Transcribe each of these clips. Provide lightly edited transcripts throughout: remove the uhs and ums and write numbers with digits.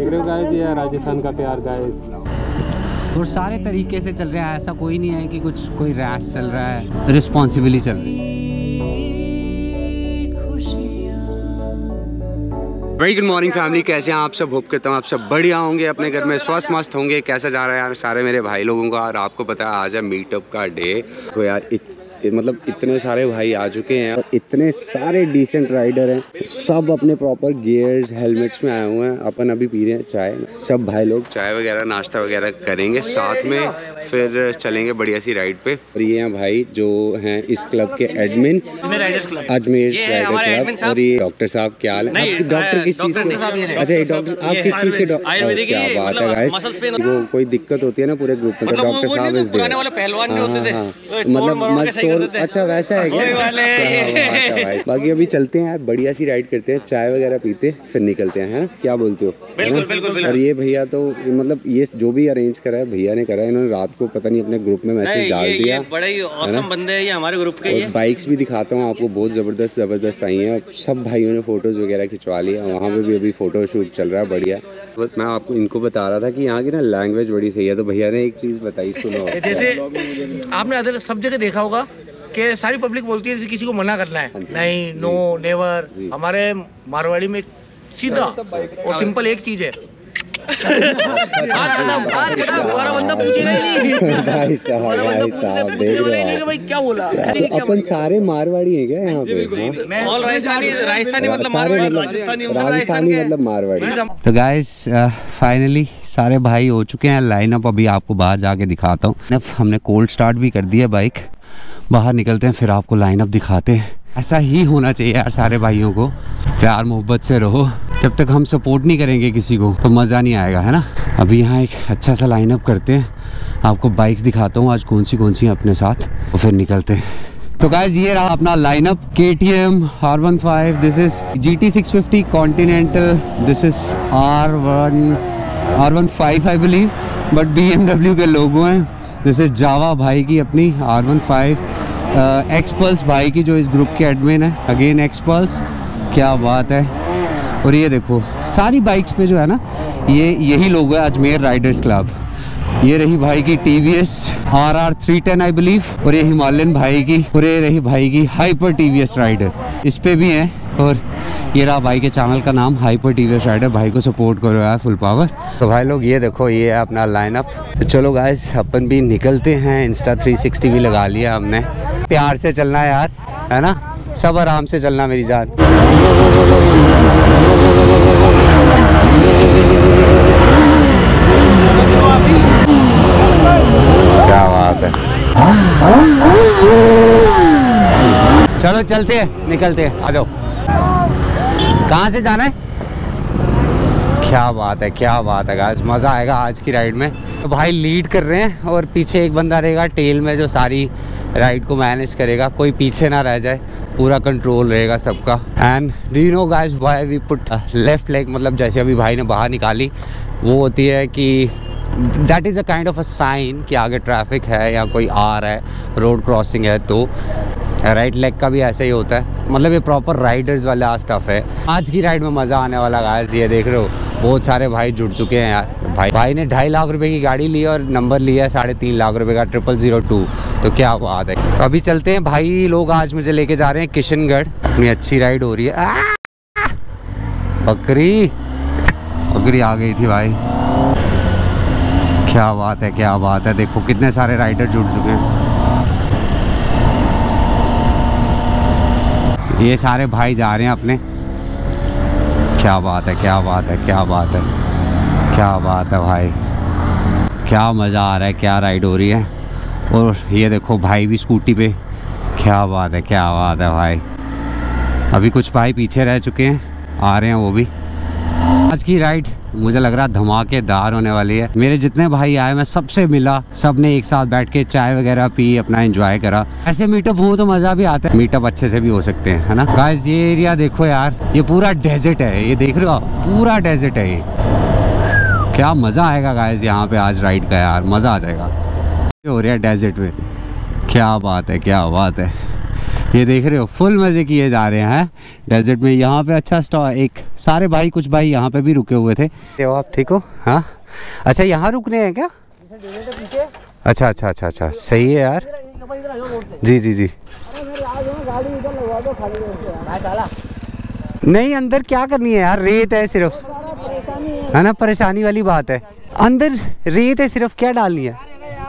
देख रहे हो गाइस, ये राजस्थान का प्यार गाइस। और सारे तरीके से चल रहे हैं, ऐसा कोई नहीं है कि कुछ कोई रैश चल रहा है, रिस्पॉन्सिबली चल रही है। वेरी गुड मॉर्निंग फैमिली, कैसे हैं आप सब? होप करता हूँ आप सब बढ़िया होंगे, अपने घर में स्वस्थ मस्त होंगे। कैसा जा रहा है यार सारे मेरे भाई लोगों का? और आपको पता है आज है मीटअप का डे, तो यार मतलब इतने सारे भाई आ चुके हैं और इतने सारे डिसेंट राइडर हैं, सब अपने प्रॉपर गियर्स हेलमेट्स में आए हुए हैं। अपन अभी पी रहे हैं चाय, सब भाई लोग चाय वगैरह नाश्ता वगैरह करेंगे साथ में, फिर चलेंगे बढ़िया सी राइड पे। और ये हैं भाई जो हैं इस क्लब के एडमिन, अजमेर राइडर क्लब। और ये डॉक्टर साहब, क्या हाल है? डॉक्टर किस चीज़ के? अच्छा डॉक्टर, आप किस चीज़ के डॉक्टर? क्या बात है गाइस, वो कोई दिक्कत होती है ना पूरे ग्रुप में तो डॉक्टर साहब इस दे। मतलब अच्छा वैसा है क्या? बाकी अभी चलते हैं यार, बढ़िया सी राइड करते हैं, चाय वगैरह पीते फिर निकलते हैं, है ना? क्या बोलते हो? बिल्कुल। और ये भैया तो मतलब ये जो भी अरेंज करा है भैया ने करा है, इन्होंने रात को पता नहीं अपने ग्रुप में मैसेज डाल दिया। बड़ा ही ऑसम बंदे हैं ये हमारे ग्रुप के। और बाइक्स भी दिखाता हूँ आपको, बहुत जबरदस्त आई हैं। सब भाइयों ने फोटोज वगैरह खिंचवा लिया, वहाँ पे भी अभी फोटो शूट चल रहा है बढ़िया। मैं आपको इनको बता रहा था कि यहाँ की ना लैंग्वेज बड़ी सही है, तो भैया ने एक चीज़ बताई, सुनो। जैसे आपने अदर सब जगह देखा होगा कि सारी पब्लिक बोलती है किसी को मना करना है, नहीं, नो, नेवर। हमारे मारवाड़ी में सीधा और सिंपल एक चीज है, बंदा पूछेगा ही नहीं। भाई साहब देख रहे हो भाई क्या बोला? अपन सारे मारवाड़ी हैं क्या यहाँ पे? राजस्थानी मतलब मारवाड़ी। तो गाइस फाइनली सारे भाई हो चुके हैं, लाइनअप अभी आपको बाहर जाके दिखाता हूँ। हमने कोल्ड स्टार्ट भी कर दिया बाइक, बाहर निकलते हैं फिर आपको लाइनअप दिखाते हैं। ऐसा ही होना चाहिए यार, सारे भाइयों को प्यार मोहब्बत से रहो। जब तक हम सपोर्ट नहीं करेंगे किसी को तो मज़ा नहीं आएगा, है ना? अभी यहाँ एक अच्छा सा लाइनअप करते हैं, आपको बाइक्स दिखाता हूँ आज कौन सी हैं अपने साथ, तो फिर निकलते हैं। तो गाइस ये रहा अपना lineup. KTM R15, this is GT 650 Continental, this is R15 I believe, but BMW के लोगो हैं। दिस इज जावा भाई की अपनी R15, एक्सपल्स भाई की जो इस ग्रुप के एडमिन है, अगेन एक्सपल्स, क्या बात है। और ये देखो सारी बाइक्स पे जो है ना ये यही लोगो है, अजमेर राइडर्स क्लब। ये रही भाई की TVS RR 310 आई बिलीव, और ये हिमालयन भाई की, और ये रही भाई की हाइपर TVS राइडर, इस पे भी हैं। और ये रहा भाई के चैनल का नाम हाइपर TVS राइडर, भाई को सपोर्ट करो यार फुल पावर। तो भाई लोग ये देखो ये है अपना लाइनअप। तो चलो गाइस अपन भी निकलते हैं, इंस्टा 360 भी लगा लिया हमने। प्यार से चलना है यार, है ना? सब आराम से चलना मेरी जान। क्या बात है, चलो चलते हैं, निकलते हैं, आ जाओ। कहाँ से जाना है? क्या बात है गाइस, मज़ा आएगा आज की राइड में। तो भाई लीड कर रहे हैं और पीछे एक बंदा रहेगा टेल में जो सारी राइड को मैनेज करेगा, कोई पीछे ना रह जाए, पूरा कंट्रोल रहेगा सबका। And do you know guys why we put left leg, मतलब जैसे अभी भाई ने बाहर निकाली, वो होती है कि that is a kind of a sign कि आगे ट्रैफिक है या कोई आ रहा है, रोड क्रॉसिंग है। तो राइट लेग का भी ऐसा ही होता है, मतलब ये प्रॉपर राइडर्स वाला स्टफ है। आज की राइड में मज़ा आने वाला गाइस, ये देख रहे हो बहुत सारे भाई जुड़ चुके हैं यार। भाई ने 2.5 लाख रुपए की गाड़ी ली और नंबर लिया है 3.5 लाख रुपए का, 0002। तो क्या बात है। तो अभी चलते हैं, भाई लोग आज मुझे लेके जा रहे हैं किशनगढ़, अपनी अच्छी राइड हो रही है। बकरी आ गई थी भाई, क्या बात है। देखो कितने सारे राइडर जुड़ चुके हैं, ये सारे भाई जा रहे हैं अपने। क्या बात है भाई, क्या मज़ा आ रहा है, क्या राइड हो रही है। और ये देखो भाई भी स्कूटी पे, क्या बात है भाई। अभी कुछ भाई पीछे रह चुके हैं, आ रहे हैं वो भी। आज की राइड मुझे लग रहा धमाकेदार होने वाली है। मेरे जितने भाई आए मैं सबसे मिला, सब ने एक साथ बैठ के चाय वगैरह पी, अपना एंजॉय करा। ऐसे मीटअप हो तो मज़ा भी आता है, मीटअप अच्छे से भी हो सकते हैं, है ना गाइस। ये एरिया देखो यार, ये पूरा डेजर्ट है, ये देख रहे हो आप, पूरा डेजर्ट है ये। क्या मज़ा आएगा गाइस यहाँ पे आज राइड का, यार मज़ा आ जाएगा। हो रहा है डेजर्ट में, क्या बात है। ये देख रहे हो फुल मज़े किए जा रहे हैं डेजर्ट में। यहाँ पे अच्छा स्टॉल, एक सारे भाई कुछ भाई यहाँ पे भी रुके हुए थे। तो आप ठीक हो? हाँ अच्छा, यहाँ रुकने हैं क्या? अच्छा अच्छा अच्छा अच्छा, सही है यार। जी जी जी। नहीं अंदर क्या करनी है यार, रेत है सिर्फ, है ना, परेशानी वाली बात है। अंदर रेत है सिर्फ, क्या डालनी है?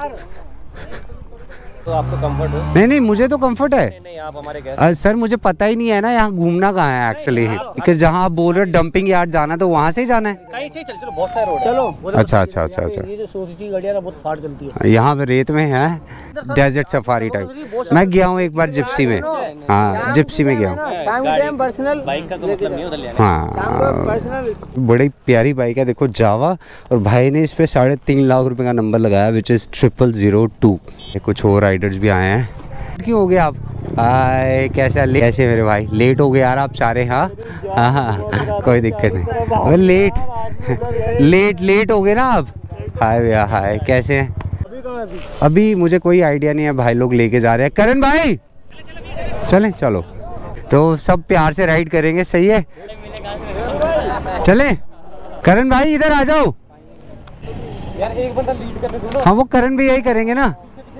तो आपको कंफर्ट हो? नहीं नहीं मुझे तो कंफर्ट है। नहीं आप हमारे गेस्ट। सर मुझे पता ही नहीं है ना यहाँ घूमना कहाँ है एक्चुअली, बिकॉज जहाँ आप बोल रहे हो डंपिंग यार्ड जाना, तो वहाँ से ही जाना है। कहीं से चलो, बहुत सारे रोड चलो। अच्छा अच्छा अच्छा अच्छा। ये जो सोसाइटी गाड़ियाँ ना बहुत फाड़ चलती है। यहाँ पे रेत में है डेजर्ट सफारी टाइप। मैं गया हूँ एक बार जिप्सी में, हाँ जिप्सी में गया हूँ। पर्सनल बाइक का तो मतलब नहीं उधर लेना। हाँ बड़ी प्यारी बाइक है, देखो जावा, और भाई ने इस पे 3.5 लाख रुपए का नंबर लगाया, विच इज़ 0002। कुछ और राइडर्स भी आए हैं। क्यों हो गए आप? हाय कैसे मेरे भाई? लेट हो गए यार आप सारे। हाँ हाँ हाँ कोई दिक्कत नहीं, अबे लेट हो गए ना आप। हाय भैया हाय, कैसे हैं? अभी मुझे कोई आइडिया नहीं है, भाई लोग लेके जा रहे हैं। करण भाई चलें? चलो तो सब प्यार से राइड करेंगे, सही है? चलें करण भाई इधर आ जाओ यार, एक बंदा लीड करने दो ना। हाँ वो करण भी यही करेंगे ना।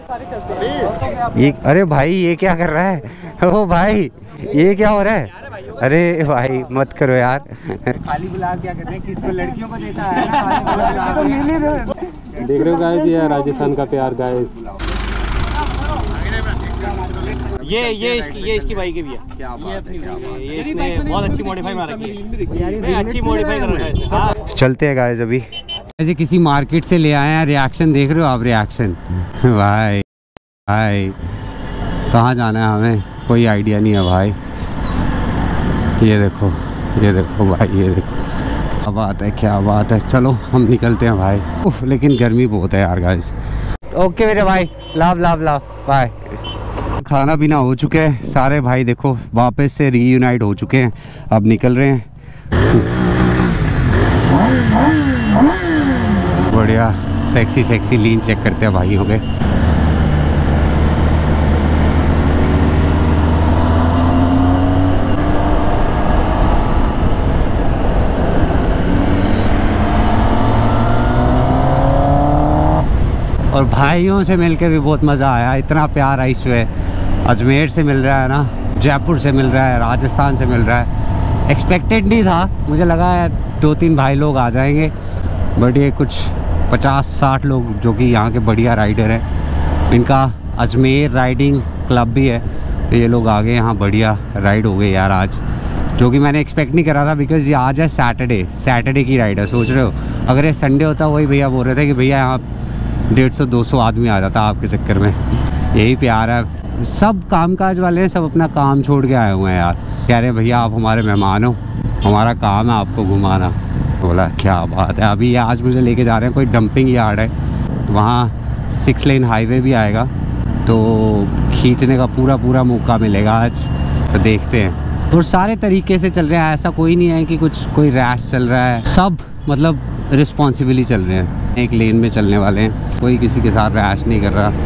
ये अरे भाई ये क्या कर रहा है? ओ भाई ये क्या हो रहा है? अरे भाई मत करो यार, खाली बुला क्या करते हैं, किसको लड़कियों को देता है ना। देख रहे हो गाइस, ये राजस्थान का प्यार गाइस। ये इसकी बाइक है भैया। क्या बात है, ये इसने बहुत अच्छी मॉडिफाई मार रखी है, अच्छी मॉडिफाई कर रखा है इसने। हाँ चलते हैं गाइस अभी। ऐसे किसी मार्केट से ले आए हैं, रिएक्शन देख रहे हो आप? रिएक्शन भाई भाई कहाँ जाना है हमें कोई आइडिया नहीं है भाई। ये देखो भाई, ये देखो क्या बात है, क्या बात है। चलो हम निकलते हैं भाई। लेकिन गर्मी बहुत है यार गाइस। ओके मेरे भाई, लाभ बाय। खाना पीना हो चुके हैं सारे भाई, देखो वापस से रीयूनाइट हो चुके हैं, अब निकल रहे हैं। बढ़िया सेक्सी लीन चेक करते हैं भाई हो गए। और भाइयों से मिलके भी बहुत मज़ा आया, इतना प्यार आई इसमें। अजमेर से मिल रहा है ना, जयपुर से मिल रहा है, राजस्थान से मिल रहा है। एक्सपेक्टेड नहीं था, मुझे लगा है 2-3 भाई लोग आ जाएंगे, बट ये कुछ 50-60 लोग जो कि यहाँ के बढ़िया राइडर हैं, इनका अजमेर राइडिंग क्लब भी है, तो ये लोग आ गए यहाँ। बढ़िया राइड हो गई यार आज, जो कि मैंने एक्सपेक्ट नहीं करा था, बिकॉज़ ये आज है सैटरडे की राइड है। सोच रहे हो अगर ये संडे होता, वही भैया बोल रहे थे कि भैया यहाँ 150-200 आदमी आ जाता आपके चक्कर में। यही प्यार है, सब कामकाज वाले हैं, सब अपना काम छोड़ के आए हुए हैं यार। कह रहे भैया आप हमारे मेहमान हो, हमारा काम है आपको घुमाना। बोला क्या बात है। अभी ये आज मुझे लेके जा रहे हैं कोई डंपिंग यार्ड है, वहाँ 6 लेन हाईवे भी आएगा, तो खींचने का पूरा मौका मिलेगा आज, तो देखते हैं। और सारे तरीके से चल रहे हैं, ऐसा कोई नहीं है कि कोई रैश चल रहा है, सब मतलब रिस्पॉन्सिबली चल रहे हैं, एक लेन में चलने वाले हैं, कोई किसी के साथ रैश नहीं कर रहा।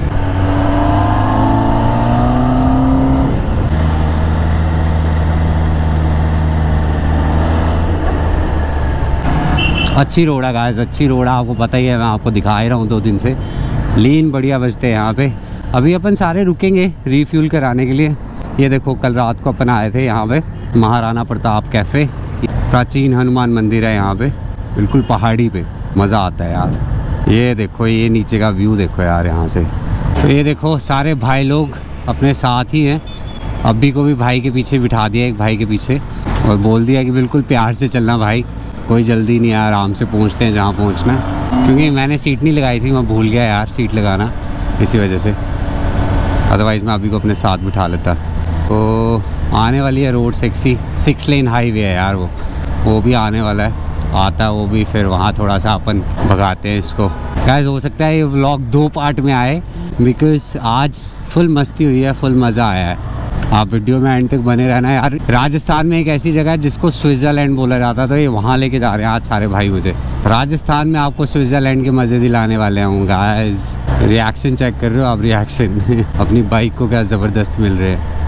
अच्छी रोड है गाइस, अच्छी रोड है, आपको पता ही है, मैं आपको दिखा ही रहा हूँ 2 दिन से। लीन बढ़िया बजते हैं यहाँ पे। अभी अपन सारे रुकेंगे रीफ्यूल कराने के लिए। ये देखो कल रात को अपन आए थे यहाँ पे, महाराणा प्रताप कैफ़े, प्राचीन हनुमान मंदिर है यहाँ पे, बिल्कुल पहाड़ी पे, मज़ा आता है यार। ये देखो ये नीचे का व्यू देखो यार यहाँ से। तो ये देखो सारे भाई लोग अपने साथ ही हैं। अभी को भी भाई के पीछे बिठा दिया, एक भाई के पीछे, और बोल दिया कि बिल्कुल प्यार से चलना भाई, कोई जल्दी नहीं है, आराम से पहुँचते हैं जहाँ पहुँचना है। क्योंकि मैंने सीट नहीं लगाई थी, मैं भूल गया यार सीट लगाना, इसी वजह से, अदरवाइज़ मैं अभी को अपने साथ बिठा लेता। तो आने वाली है रोड सेक्सी, 6 लेन हाईवे है यार, वो भी आने वाला है, आता है वो भी, फिर वहाँ थोड़ा सा अपन भगाते हैं इसको। गाइस हो सकता है ये व्लॉग 2 पार्ट में आए, बिकॉज आज फुल मस्ती हुई है, फुल मज़ा आया है। आप वीडियो में एंड तक बने रहना यार। राजस्थान में एक ऐसी जगह है जिसको स्विट्ज़रलैंड बोला जाता, तो ये वहाँ लेके जा रहे हैं आज सारे भाई मुझे। राजस्थान में आपको स्विट्ज़रलैंड के मज़े दिलाने वाले हूँ गाइस। रिएक्शन चेक कर रहे हो आप, रिएक्शन अपनी बाइक को क्या ज़बरदस्त मिल रहे हैं।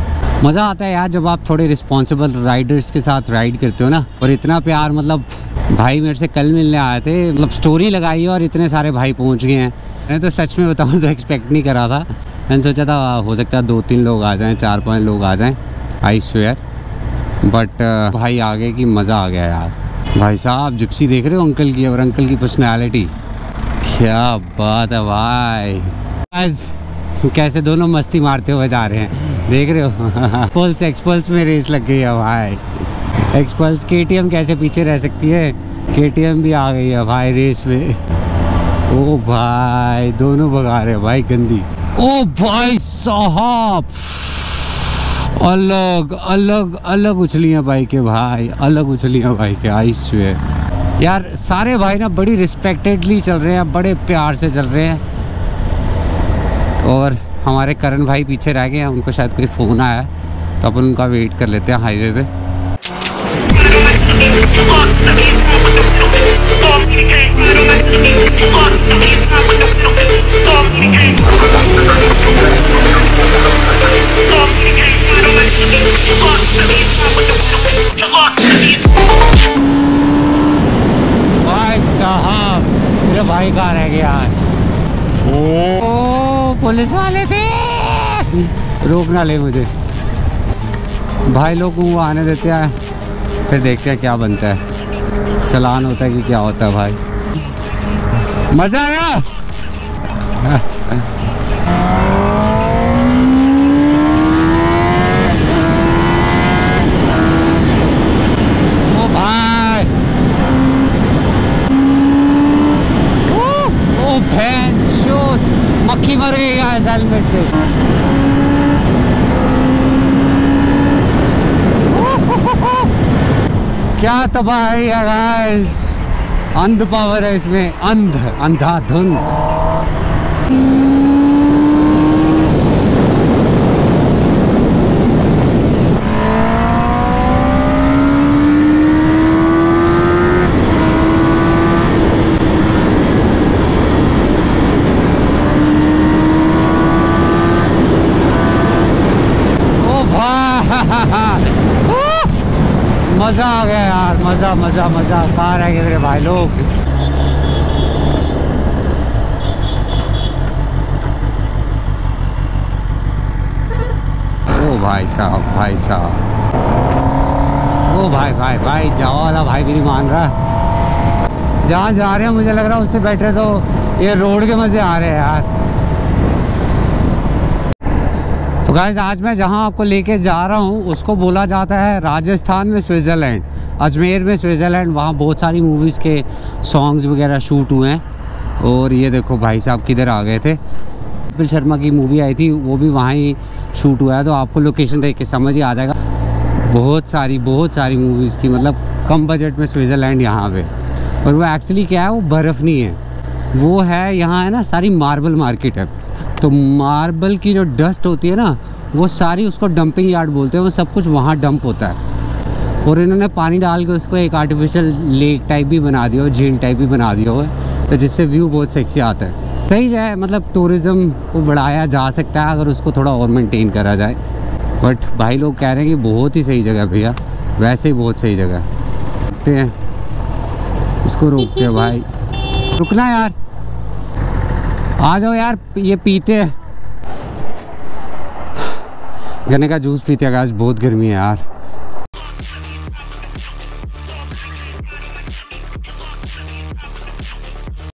मज़ा आता है यार जब आप थोड़े रिस्पॉन्सिबल राइडर्स के साथ राइड करते हो ना। और इतना प्यार, मतलब भाई मेरे से कल मिलने आए थे, मतलब स्टोरी लगाई और इतने सारे भाई पहुंच गए हैं। मैंने तो सच में बताऊं तो एक्सपेक्ट नहीं करा था। मैंने सोचा था हो सकता है 2-3 लोग आ जाएं, 4-5 लोग आ जाएं, आई स्वेयर। बट भाई आ गए कि मज़ा आ गया यार। भाई साहब जिप्सी देख रहे हो अंकल की, और अंकल की पर्सनैलिटी, क्या बात है भाई। आज कैसे दोनों मस्ती मारते हुए जा रहे हैं, देख रहे हो। पल्स एक्सपल्स में रेस लग गई है भाई। एक्सपल्स KTM कैसे पीछे रह सकती है, KTM भी आ गई है भाई रेस में। ओ भाई दोनों भगा रहे हैं भाई गंदी। ओ भाई साहब अलग अलग अलग उछलियाँ बाइक के भाई, अलग उछलियाँ बाइक के, आई स्वेयर। यार सारे भाई ना बड़ी रिस्पेक्टेडली चल रहे हैं, बड़े प्यार से चल रहे हैं। और हमारे करण भाई पीछे रह गए हैं, उनको शायद कोई फ़ोन आया है तो अपन उनका वेट कर लेते हैं हाईवे पे। भाई साहब मेरे भाई कहाँ रह गया है? ओ पुलिस वाले थे, रोक ना ले मुझे। भाई लोग को आने देते हैं, फिर देखते हैं क्या बनता है, चालान होता है कि क्या होता है। भाई मज़ा आया। ओ भाई, ओ भैंचोद, मक्खी मर गई यार हेलमेट पे। क्या तबाही है गाइस, अंध पावर है इसमें, अंधाधुंध। ओ भाई मज़ा आ गया यार, मज़ा मज़ा मज़ा। कहाँ रह गए मेरे भाई लोग? ओ भाई साहब, भाई साहब, ओ भाई भाई भाई, जावा वाला भाई भी नहीं मान रहा। जहाँ जा रहे हैं मुझे लग रहा है उससे बेटर तो ये रोड के मज़े आ रहे हैं यार। तो गाइस आज मैं जहां आपको लेके जा रहा हूं उसको बोला जाता है राजस्थान में स्विट्ज़रलैंड, अजमेर में स्विट्ज़रलैंड। वहां बहुत सारी मूवीज़ के सॉन्ग्स वगैरह शूट हुए हैं। और ये देखो भाई साहब किधर आ गए थे, कपिल शर्मा की मूवी आई थी वो भी वहाँ ही शूट हुआ है। तो आपको लोकेशन देख के समझ ही आ जाएगा। बहुत सारी मूवीज़ की, मतलब कम बजट में स्विट्ज़रलैंड यहाँ पे। और वो एक्चुअली क्या है, वो बर्फ़ नहीं है, वो है यहाँ है ना सारी मार्बल मार्केट है। तो मार्बल की जो डस्ट होती है ना वो सारी, उसको डंपिंग यार्ड बोलते हैं, वो सब कुछ वहाँ डंप होता है। और इन्होंने पानी डाल के उसको एक आर्टिफिशियल लेक टाइप भी बना दिया हो, झील टाइप भी बना दिया हो, तो जिससे व्यू बहुत सेक्सी आता है। सही है, मतलब टूरिज़्म को बढ़ाया जा सकता है अगर उसको थोड़ा और मेंटेन करा जाए। बट भाई लोग कह रहे हैं कि बहुत ही सही जगह भैया, वैसे ही बहुत सही जगह। रुकते हैं, इसको रोकते हैं भाई, रुकना यार, आ जाओ यार, ये पीते हैं, गन्ने का जूस पीते हैं। आज बहुत गर्मी है यार।